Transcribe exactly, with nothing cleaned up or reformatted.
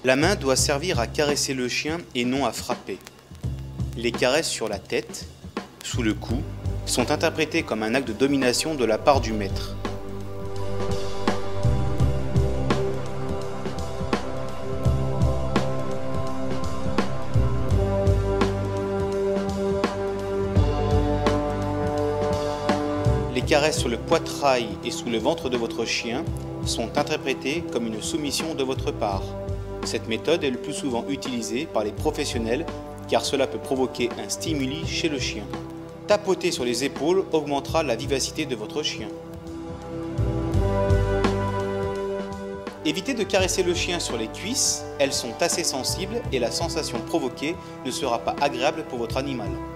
La main doit servir à caresser le chien et non à frapper. Les caresses sur la tête, sous le cou, sont interprétées comme un acte de domination de la part du maître. Les caresses sur le poitrail et sous le ventre de votre chien sont interprétées comme une soumission de votre part. Cette méthode est le plus souvent utilisée par les professionnels car cela peut provoquer un stimuli chez le chien. Tapoter sur les épaules augmentera la vivacité de votre chien. Évitez de caresser le chien sur les cuisses, elles sont assez sensibles et la sensation provoquée ne sera pas agréable pour votre animal.